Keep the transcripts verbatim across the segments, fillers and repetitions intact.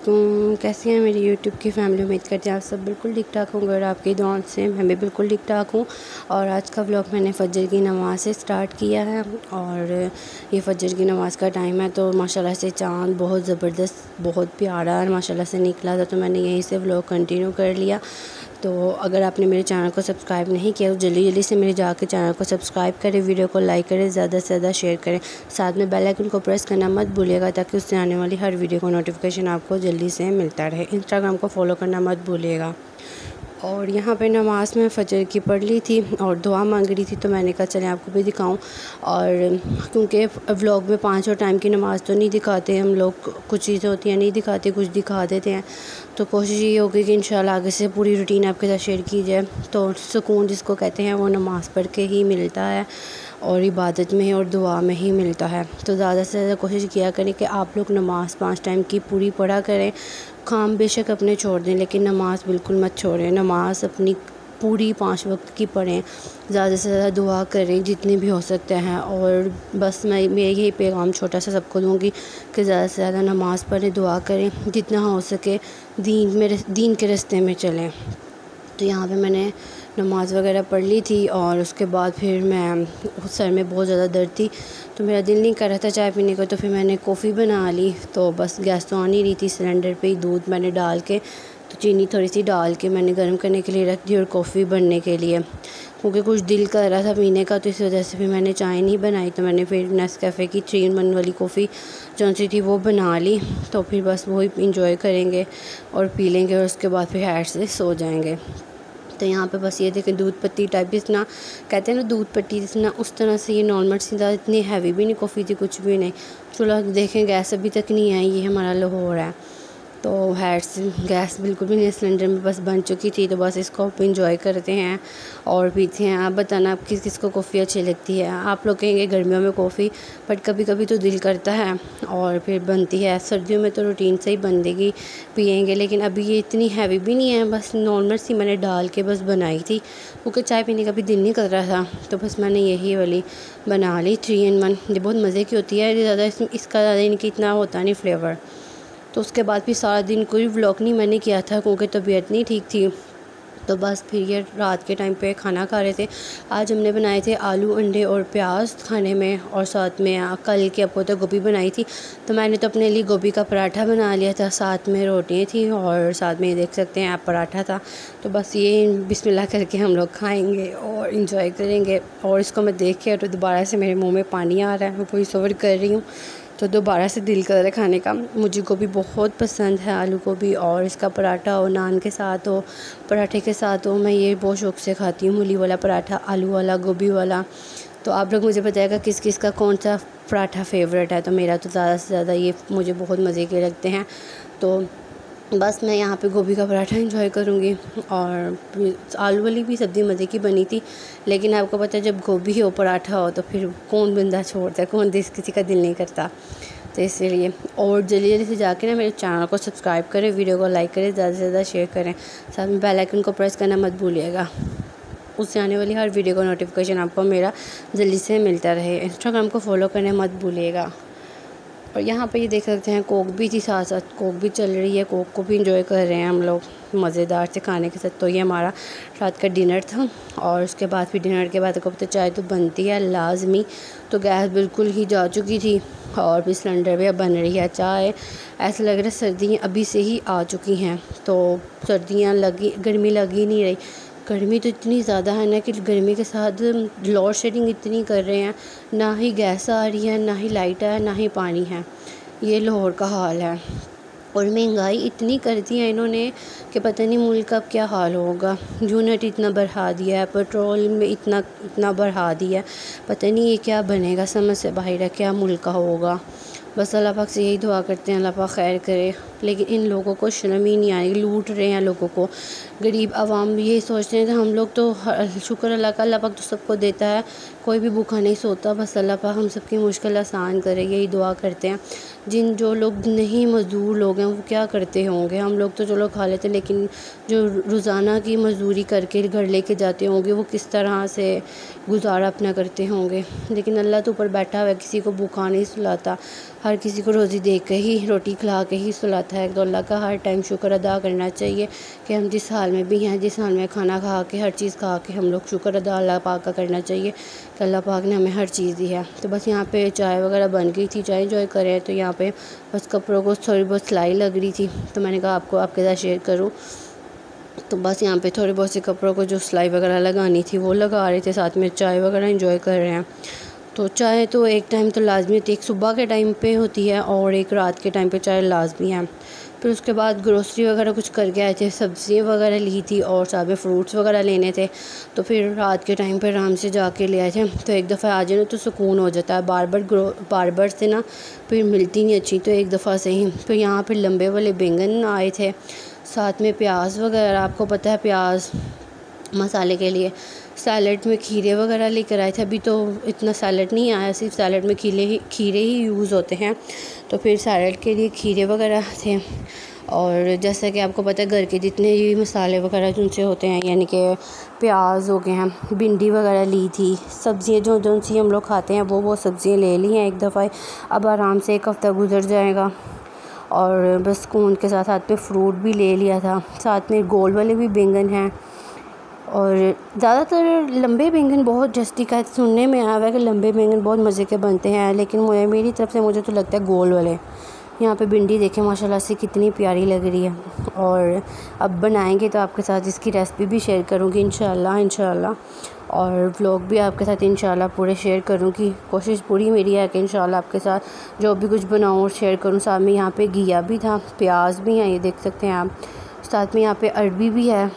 वालेकुम। कैसी हैं मेरी यूट्यूब की फैमिली। उम्मीद करती हैं आप सब बिल्कुल ठीक ठाक होंगे और आपकी दुआओं से मैं भी बिल्कुल ठीक ठाक हूँ। और आज का व्लॉग मैंने फ़जर की नमाज़ से स्टार्ट किया है और ये फ़जर की नमाज़ का टाइम है। तो माशाल्लाह से चाँद बहुत ज़बरदस्त बहुत प्यारा और माशाल्लाह से निकला था, तो मैंने यहीं से व्लॉग कंटिन्यू कर लिया। तो अगर आपने मेरे चैनल को सब्सक्राइब नहीं किया तो जल्दी जल्दी से मेरे जाके चैनल को सब्सक्राइब करें, वीडियो को लाइक करें, ज़्यादा से ज़्यादा शेयर करें, साथ में बेल आइकन को प्रेस करना मत भूलिएगा ताकि उससे आने वाली हर वीडियो को नोटिफिकेशन आपको जल्दी से मिलता रहे। इंस्टाग्राम को फॉलो करना मत भूलिएगा। और यहाँ पे नमाज़ में फ़जर की पढ़ ली थी और दुआ मांग रही थी, तो मैंने कहा चलें आपको भी दिखाऊं। और क्योंकि व्लॉग में पाँचों टाइम की नमाज़ तो नहीं दिखाते हम लोग, कुछ चीज़ें होती हैं नहीं दिखाते, कुछ दिखा देते हैं। तो कोशिश ये होगी कि इंशाल्लाह आगे से पूरी रूटीन आपके साथ शेयर की जाए। तो सुकून जिसको कहते हैं वो नमाज़ पढ़ के ही मिलता है और इबादत में और दुआ में ही मिलता है। तो ज़्यादा से ज़्यादा कोशिश किया करें कि आप लोग नमाज़ पाँच टाइम की पूरी पढ़ा करें। काम बेशक अपने छोड़ दें लेकिन नमाज़ बिल्कुल मत छोड़ें। नमाज़ अपनी पूरी पाँच वक्त की पढ़ें, ज़्यादा से ज़्यादा दुआ करें जितनी भी हो सकते हैं। और बस मैं मैं यही पैगाम छोटा सा सबको दूँगी कि ज़्यादा से ज़्यादा नमाज़ पढ़ें, दुआ करें, जितना हो सके दीन में दीन के रास्ते में चलें। तो यहाँ पे मैंने नमाज़ वगैरह पढ़ ली थी और उसके बाद फिर मैं सर में बहुत ज़्यादा दर्द थी, तो मेरा दिल नहीं कर रहा था चाय पीने को, तो फिर मैंने कॉफ़ी बना ली। तो बस गैस तो आ नहीं रही थी, सिलेंडर पे ही दूध मैंने डाल के, तो चीनी थोड़ी सी डाल के मैंने गर्म करने के लिए रख दी और कॉफ़ी बनने के लिए, क्योंकि कुछ दिल कर रहा था पीने का, तो इस वजह से फिर मैंने चाय नहीं बनाई। तो मैंने फिर नेस्कैफ़े की थ्री इन वन वाली कॉफ़ी जो सी थी वो बना ली। तो फिर बस वही इंजॉय करेंगे और पी लेंगे और उसके बाद फिर हैड से सो जाएंगे। तो यहाँ पे बस ये देखें दूध पत्ती टाइप इतना कहते हैं ना, दूध पत्ती इतना उस तरह से ये नॉर्मल सी था, इतनी हैवी भी नहीं कॉफ़ी थी, कुछ भी नहीं। चूल्हा देखें गैस अभी तक नहीं आई, ये हमारा लाहौर है। तो हैड्स गैस बिल्कुल भी नहीं, सिलेंडर में बस बन चुकी थी। तो बस इसको आप इंजॉय करते हैं और पीते हैं। आप बताना आप किस किस को कॉफ़ी अच्छी लगती है। आप लोग कहेंगे गर्मियों में कॉफ़ी, बट कभी कभी तो दिल करता है और फिर बनती है। सर्दियों में तो रूटीन से ही बनेगी, पियेंगे। लेकिन अभी ये इतनी हैवी भी नहीं है, बस नॉर्मल सी मैंने डाल के बस बनाई थी, क्योंकि चाय पीने का भी दिल नहीं कर रहा था। तो बस मैंने यही वाली बना ली थ्री इन वन। ये बहुत मज़े की होती है, ज़्यादा इसका ज़्यादा इनकी इतना होता नहीं फ्लेवर। तो उसके बाद फिर सारा दिन कोई व्लॉग नहीं मैंने किया था क्योंकि तबीयत नहीं ठीक थी। तो बस फिर ये रात के टाइम पे खाना खा रहे थे। आज हमने बनाए थे आलू अंडे और प्याज खाने में, और साथ में कल के अपो तो गोभी बनाई थी, तो मैंने तो अपने लिए गोभी का पराठा बना लिया था, साथ में रोटियाँ थी और साथ में देख सकते हैं आप पराठा था। तो बस ये बिस्मिल्लाह करके हम लोग खाएँगे और इंजॉय करेंगे। और इसको मैं देख के तो दोबारा से मेरे मुँह में पानी आ रहा है, मैं वही सवर कर रही हूँ, तो दोबारा से दिल कर रहा है खाने का। मुझे गोभी बहुत पसंद है, आलू गोभी, और इसका पराठा हो, नान के साथ हो, पराठे के साथ हो, मैं ये बहुत शौक़ से खाती हूँ। मूली वाला पराठा, आलू वाला, गोभी वाला। तो आप लोग मुझे बताइएगा किस किस का कौन सा पराठा फेवरेट है। तो मेरा तो ज़्यादा से ज़्यादा ये मुझे बहुत मज़े के लगते हैं। तो बस मैं यहाँ पे गोभी का पराठा एंजॉय करूँगी। और आलू वाली भी सब्ज़ी मज़े की बनी थी, लेकिन आपको पता है जब गोभी हो पराठा हो तो फिर कौन बंदा छोड़ता है, कौन दिस किसी का दिल नहीं करता। तो इसलिए और जल्दी जल्दी से जाके ना मेरे चैनल को सब्सक्राइब करें, वीडियो को लाइक करें, ज़्यादा से ज़्यादा शेयर करें, साथ में बेल आइकन को प्रेस करना मत भूलिएगा, उससे आने वाली हर वीडियो का नोटिफिकेशन आपको मेरा जल्दी से मिलता रहे। इंस्टाग्राम को फॉलो करना मत भूलिएगा। और यहाँ पे ये देख सकते हैं कोक भी थी, साथ साथ कोक भी चल रही है, कोक को भी इंजॉय कर रहे हैं हम लोग मज़ेदार से खाने के साथ। तो ये हमारा रात का डिनर था और उसके बाद फिर डिनर के बाद आपको चाय तो बनती है लाजमी। तो गैस बिल्कुल ही जा चुकी थी और फिर सिलेंडर पे बन रही है चाय। ऐसा लग रहा है सर्दियाँ अभी से ही आ चुकी हैं, तो सर्दियाँ लगी, गर्मी लगी नहीं रही। गर्मी तो इतनी ज़्यादा है ना कि गर्मी के साथ लोड शेडिंग इतनी कर रहे हैं, ना ही गैस आ रही है, ना ही लाइट है, ना ही पानी है। ये लाहौर का हाल है। और महंगाई इतनी कर दी है इन्होंने कि पता नहीं मुल्क का क्या हाल होगा। यूनिट इतना बढ़ा दिया है, पेट्रोल में इतना इतना बढ़ा दिया है, पता नहीं ये क्या बनेगा, समझ से बाहर है क्या मुल्क का होगा। बस अल्लाह पाक से यही दुआ करते हैं अल्लाह पाक खैर करे। लेकिन इन लोगों को शर्म ही नहीं आई, लूट रहे हैं लोगों को। गरीब आवाम भी यही सोचते हैं कि हम लोग तो शुक्र अल्लाह का, अल्लाह पाक तो सबको देता है, कोई भी भूखा नहीं सोता। बस अल्लाह पाक हम सबकी मुश्किल आसान करे, यही दुआ करते हैं। जिन जो लोग नहीं मज़दूर लोग हैं वो क्या करते होंगे। हम लोग तो चलो खा लेते, लेकिन जो रोज़ाना की मज़दूरी करके घर लेके जाते होंगे वो किस तरह से गुजारा अपना करते होंगे। लेकिन अल्लाह तो ऊपर बैठा हुआ है, किसी को भूखा नहीं सुलाता, हर किसी को रोज़ी दे के ही, रोटी खिला के ही सुलाता है। तो अल्लाह का हर टाइम शुक्र अदा करना चाहिए कि हम जिस हाल में भी हैं, जिस हाल में खाना खा के, हर चीज़ खा के हम लोग शुक्र अदा अल्लाह पाक का करना चाहिए कि अल्लाह पाक ने हमें हर चीज़ दी है। तो बस यहाँ पे चाय वगैरह बन गई थी, चाय इंजॉय करें। तो यहाँ पे बस कपड़ों को थोड़ी बहुत सिलाई लग रही थी, तो मैंने कहा आपको आपके साथ शेयर करूँ। तो बस यहाँ पे थोड़े बहुत से कपड़ों को जो सिलाई वगैरह लगानी थी वो लगा रहे थे, साथ में चाय वगैरह एंजॉय कर रहे हैं। तो चाय तो एक टाइम तो लाजमी होती है, एक सुबह के टाइम पे होती है और एक रात के टाइम पे चाय लाजमी है। फिर उसके बाद ग्रोसरी वगैरह कुछ करके आए थे, सब्ज़ियाँ वगैरह ली थी और साथ में फ्रूट्स वगैरह लेने थे। तो फिर रात के टाइम पे आराम से जाके ले आए थे। तो एक दफ़ा आ जाए ना तो सुकून हो जाता है, बार बार ग्रो बार बार से ना फिर मिलती नहीं अच्छी, तो एक दफ़ा से ही। फिर यहाँ पर लंबे वाले बैंगन आए थे, साथ में प्याज वगैरह, आपको पता है प्याज मसाले के लिए। सैलड में खीरे वगैरह लेकर आए थे, अभी तो इतना सैलड नहीं आया, सिर्फ सैलड में खीरे ही खीरे ही यूज़ होते हैं। तो फिर सैलड के लिए खीरे वगैरह थे। और जैसा कि आपको पता है घर के जितने भी मसाले वगैरह जिनसे होते हैं, यानी कि प्याज हो गए हैं, भिंडी वगैरह ली थी, सब्ज़ियाँ जो जो सी हम लोग खाते हैं वो वो सब्ज़ियाँ ले ली हैं एक दफ़ा। अब आराम से एक हफ़्ता गुजर जाएगा। और बस सुकून के साथ साथ पे फ्रूट भी ले लिया था, साथ में गोल वाले भी बैंगन हैं। और ज़्यादातर लंबे बैंगन बहुत टेस्टी का सुनने में आया हुआ है कि लंबे बैंगन बहुत मज़े के बनते हैं, लेकिन मुझे मेरी तरफ से मुझे तो लगता है गोल वाले। यहाँ पे भिंडी देखें माशाल्लाह से कितनी प्यारी लग रही है। और अब बनाएंगे तो आपके साथ इसकी रेसिपी भी शेयर करूँगी इंशाल्लाह इंशाल्लाह और व्लॉग भी आपके साथ इंशाल्लाह पूरे शेयर करूँगी। कोशिश पूरी मेरी है कि इंशाल्लाह आपके साथ जो भी कुछ बनाऊँ और शेयर करूँ। साथ में यहाँ पे घिया भी था, प्याज भी हैं, ये देख सकते हैं आप। साथ में यहाँ पे अरबी भी है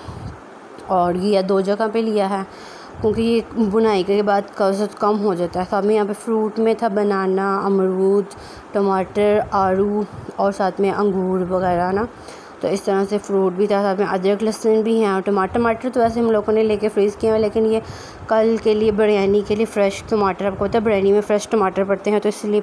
और घिया दो जगह पे लिया है क्योंकि ये बुनाई के बाद कम हो जाता है। साथ में यहाँ पे फ्रूट में था बनाना, अमरूद, टमाटर, आड़ू और साथ में अंगूर वगैरह ना। तो इस तरह से फ्रूट भी था, साथ में अदरक लहसुन भी हैं और टमाटर टमाटर तो वैसे हम लोगों ने लेके फ्रीज़ किया है, लेकिन ये कल के लिए बिरयानी के लिए फ़्रेश टमाटर, आपको पता है बिरयानी में फ़्रेश टमाटर पड़ते हैं, तो इसलिए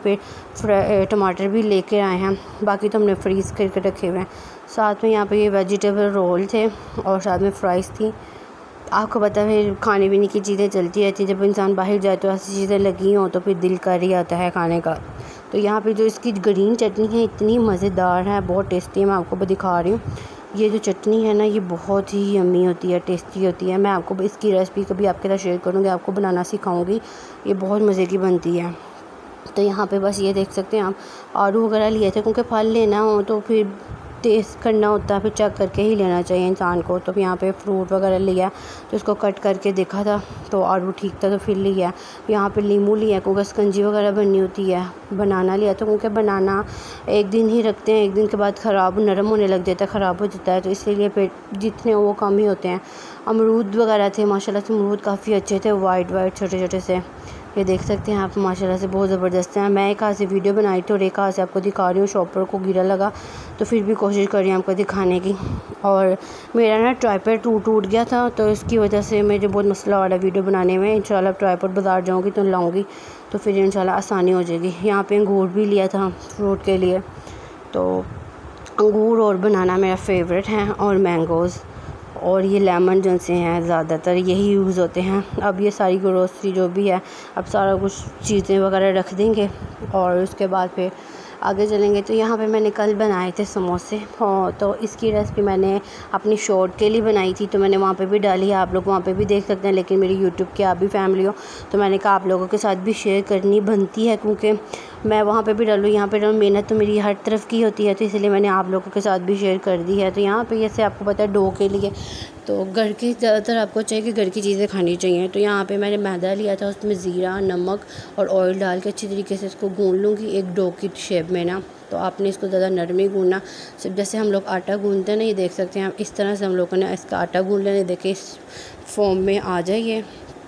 फिर टमाटर भी लेके आए हैं। बाकी तो हमने फ्रीज़ करके रखे हुए हैं। साथ में यहाँ पे ये वेजिटेबल रोल थे और साथ में फ्राइज़ थी। आपको पता है फिर खाने पीने की चीज़ें चलती रहती हैं, जब इंसान बाहर जाए तो ऐसी चीज़ें लगी हों तो फिर दिल कर ही आता है खाने का। तो यहाँ पे जो इसकी ग्रीन चटनी है इतनी मज़ेदार है, बहुत टेस्टी है, मैं आपको दिखा रही हूँ। ये जो चटनी है ना ये बहुत ही यम्मी होती है, टेस्टी होती है। मैं आपको इसकी रेसिपी कभी आपके साथ शेयर करूँगी, आपको बनाना सिखाऊँगी, ये बहुत मज़े की बनती है। तो यहाँ पे बस ये देख सकते हैं आप, आलू वगैरह लिए थे क्योंकि फल लेना हो तो फिर टेस्ट करना होता है, फिर चेक करके ही लेना चाहिए इंसान को। तो यहाँ पे फ्रूट वगैरह लिया तो इसको कट करके देखा था तो आलू ठीक था तो फिर लिया। यहाँ पे नींबू लिया क्योंकि स्कंजी वगैरह बननी होती है। बनाना लिया तो क्योंकि बनाना एक दिन ही रखते हैं, एक दिन के बाद ख़राब नरम होने लग जाता है, ख़राब हो जाता है, तो इसीलिए फिर जितने वो कम ही होते हैं। अमरूद वगैरह थे, माशाल्लाह से अमरूद काफ़ी अच्छे थे, वाइट वाइट छोटे छोटे से, ये देख सकते हैं आप, माशाल्लाह से बहुत ज़बरदस्त हैं। मैं एक हाथ से वीडियो बनाई थी और एक हाथ से आपको दिखा रही हूँ, शॉपर को गिरा लगा तो फिर भी कोशिश कर रही हूँ आपको दिखाने की। और मेरा ना ट्राइपॉड टूट टूट गया था तो इसकी वजह से मुझे बहुत मसला हो रहा है वीडियो बनाने में। इंशाल्लाह ट्राइपॉड बाज़ार जाऊँगी तो लाऊँगी तो फिर इंशाल्लाह आसानी हो जाएगी। यहाँ पे अंगूर भी लिया था फ्रूट के लिए, तो अंगूर और बनाना मेरा फेवरेट हैं और मैंगोज़ और ये लेमन जो से हैं ज़्यादातर यही यूज़ होते हैं। अब ये सारी ग्रोसरी जो भी है अब सारा कुछ चीज़ें वगैरह रख देंगे और उसके बाद फिर आगे चलेंगे। तो यहाँ पे मैंने कल बनाए थे समोसे, हाँ, तो इसकी रेसिपी मैंने अपनी शॉर्ट के लिए बनाई थी तो मैंने वहाँ पे भी डाली है, आप लोग वहाँ पे भी देख सकते हैं। लेकिन मेरी यूट्यूब की आप भी फैमिली हो तो मैंने कहा आप लोगों के साथ भी शेयर करनी बनती है क्योंकि मैं वहाँ पे भी डालूँ, यहाँ पे डालूँ, मेहनत तो मेरी हर तरफ की होती है, तो इसलिए मैंने आप लोगों के साथ भी शेयर कर दी है। तो यहाँ पे जैसे आपको पता है डो के लिए तो घर की ज़्यादातर आपको चाहिए कि घर की चीज़ें खानी चाहिए। तो यहाँ पे मैंने मैदा लिया था, उसमें ज़ीरा, नमक और ऑयल डाल के अच्छी तरीके से इसको गूँध लूँगी एक डो की शेप में ना। तो आपने इसको ज़्यादा नरम ही गूँधना, सिर्फ जैसे हम लोग आटा गूँधते हैं ना, ये देख सकते हैं आप, इस तरह से हम लोगों ने इसका आटा गूँध लेना। देखिए इस फॉर्म में आ जाइए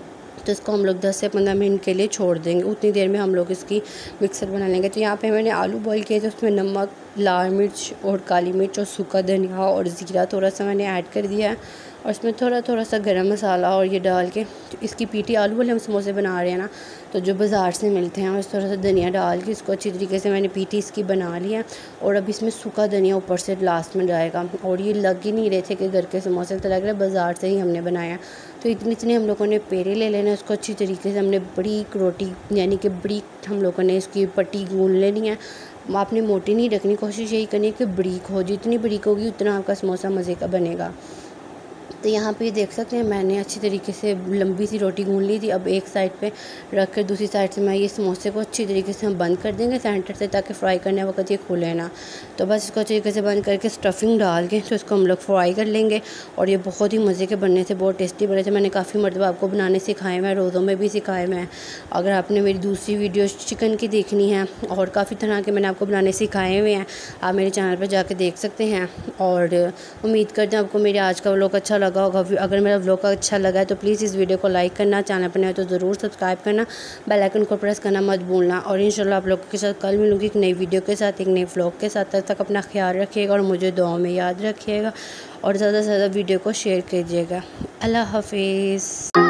तो इसको हम लोग दस से पंद्रह मिनट के लिए छोड़ देंगे, उतनी देर में हम लोग इसकी मिक्सर बना लेंगे। तो यहाँ पे मैंने आलू बॉईल किए थे, उसमें नमक, लाल मिर्च और काली मिर्च और सूखा धनिया और ज़ीरा थोड़ा सा मैंने ऐड कर दिया है और इसमें थोड़ा थोड़ा सा गरम मसाला और ये डाल के तो इसकी पीटी आलू वाले हम समोसे बना रहे हैं ना, तो जो बाज़ार से मिलते हैं, और इस थोड़ा सा धनिया डाल के इसको अच्छी तरीके से मैंने पीटी इसकी बना लिया। और अब इसमें सूखा धनिया ऊपर से लास्ट में जाएगा और ये लग ही नहीं रहे थे कि घर के समोसे, तो लग रहा है बाज़ार से ही हमने बनाया। तो इतने इतने हम लोगों ने पेड़े ले लेने, उसको अच्छी तरीके से हमने बड़ी रोटी यानी कि बड़ी हम लोगों ने इसकी पट्टी गूँध लेनी है। आपने मोटी नहीं रखनी, कोशिश यही करनी है कि बारीक हो, जितनी बारीक होगी उतना आपका समोसा मज़े का बनेगा। तो यहाँ पे देख सकते हैं मैंने अच्छी तरीके से लंबी सी रोटी गूंद ली थी। अब एक साइड पे रख कर दूसरी साइड से मैं ये समोसे को अच्छी तरीके से हम बंद कर देंगे सेंटर से, ताकि फ्राई करने वक्त ये खुले ना। तो बस इसको अच्छी तरीके से बंद करके स्टफिंग डाल के तो इसको हम लोग फ्राई कर लेंगे। और ये बहुत ही मज़े के बनने से बहुत टेस्टी बने थे। मैंने काफ़ी मरतबा आपको बनाने सिखाए हुए हैं, रोज़ों में भी सिखाए हुए हैं। अगर आपने मेरी दूसरी वीडियो चिकन की देखनी है और काफ़ी तरह के मैंने आपको बनाने सिखाए हुए हैं, आप मेरे चैनल पर जाके देख सकते हैं। और उम्मीद करते हैं आपको मेरे आज का व्लॉग अच्छा लगा होगा। अगर मेरा व्लॉग अच्छा लगा है तो प्लीज़ इस वीडियो को लाइक करना, चैनल पर नए तो ज़रूर सब्सक्राइब करना, बेल आइकन को प्रेस करना मत भूलना। और इंशाल्लाह आप लोगों के साथ कल मिलूँगी एक नई वीडियो के साथ, एक नए व्लॉग के साथ। तब तक अपना ख्याल रखिएगा और मुझे दुआ में याद रखिएगा और ज़्यादा से ज़्यादा वीडियो को शेयर कीजिएगा। अल्लाह हाफिज़।